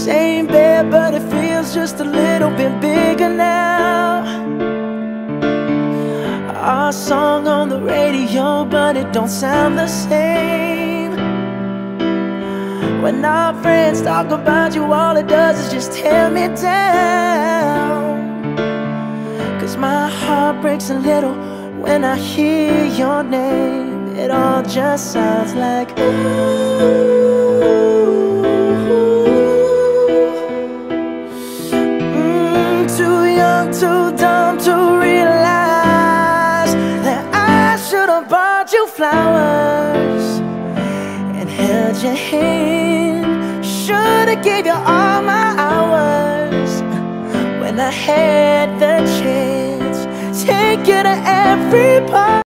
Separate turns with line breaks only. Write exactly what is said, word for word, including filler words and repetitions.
same bed, but it feels just a little bit bigger now. Our song on the radio, but it don't sound the same. When our friends talk about you, all it does is just tear me down. Cause my heart breaks a little when I hear your name. It all just sounds like ooh. mm, Too young, too dumb to realize that I should've bought you flowers and held your hand. Should've gave you all my hours when I had the chance. Take you to every part.